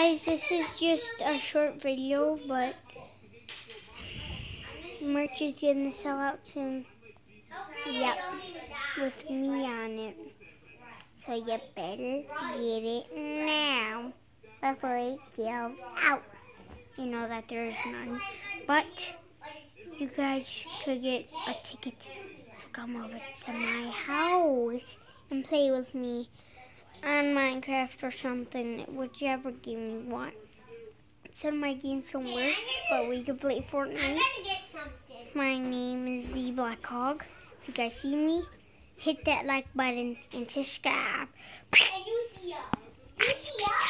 guys, this is just a short video, but merch is gonna sell out soon. Yep, with me on it. So you better get it now before it sells out. You know that there is none, but you guys could get a ticket to come over to my house and play with me on Minecraft or something, whichever game you want. Some of my games don't work, but we can play Fortnite. My name is Z Black Hog. If you guys see me, hit that like button and subscribe.